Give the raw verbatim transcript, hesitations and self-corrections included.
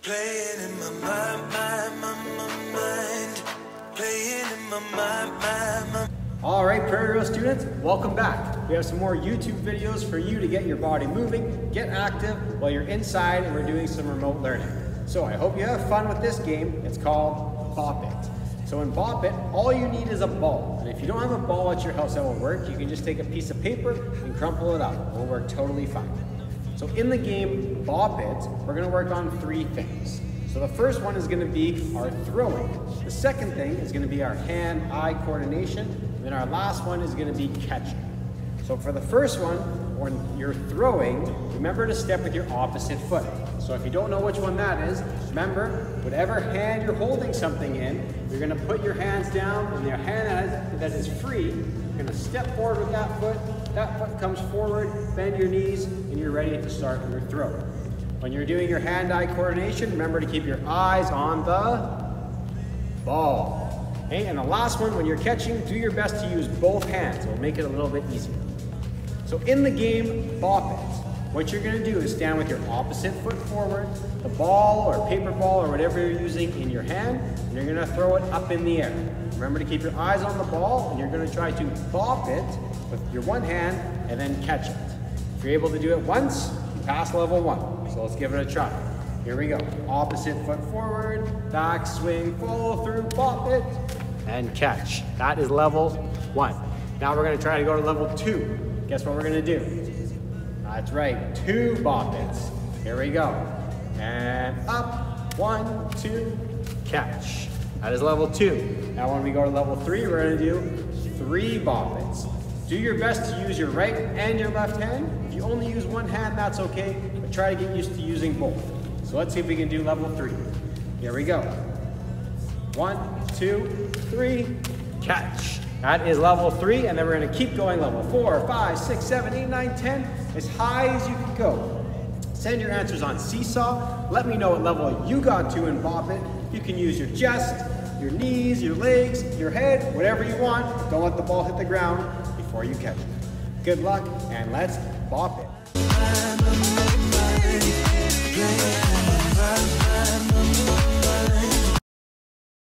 Playing in my mind, mind, my, my mind. Playing in my mind, mind, my. All right, Prairie Road students, welcome back. We have some more YouTube videos for you to get your body moving, get active while you're inside, and we're doing some remote learning. So I hope you have fun with this game. It's called Bop It. So in Bop It, all you need is a ball. And if you don't have a ball at your house that will work, you can just take a piece of paper and crumple it up. It will work totally fine. So in the game Bop It, we're gonna work on three things. So the first one is gonna be our throwing. The second thing is gonna be our hand-eye coordination. And then our last one is gonna be catching. So for the first one, when you're throwing, remember to step with your opposite foot. So if you don't know which one that is, remember, whatever hand you're holding something in, you're gonna put your hands down, and your hand that is free, you're gonna step forward with that foot, that foot comes forward, bend your knees, and you're ready to start your throw. When you're doing your hand-eye coordination, remember to keep your eyes on the ball. Okay, and the last one, when you're catching, do your best to use both hands. It will make it a little bit easier. So in the game Bop It, what you're gonna do is stand with your opposite foot forward, the ball or paper ball or whatever you're using in your hand, and you're gonna throw it up in the air. Remember to keep your eyes on the ball, and you're gonna try to bop it with your one hand and then catch it. If you're able to do it once, you pass level one. So let's give it a try. Here we go. Opposite foot forward, back swing, follow through, bop it, and catch. That is level one. Now we're gonna try to go to level two. Guess what we're gonna do? That's right, two Bop Its. Here we go. And up, one, two, catch. That is level two. Now when we go to level three, we're gonna do three Bop Its. Do your best to use your right and your left hand. If you only use one hand, that's okay, but try to get used to using both. So let's see if we can do level three. Here we go. One, two, three, catch. That is level three, and then we're gonna keep going level four, five, six, seven, eight, nine, ten, as high as you can go. Send your answers on Seesaw. Let me know what level you got to in Bop It. You can use your chest, your knees, your legs, your head, whatever you want. Don't let the ball hit the ground before you catch it. Good luck, and let's Bop It.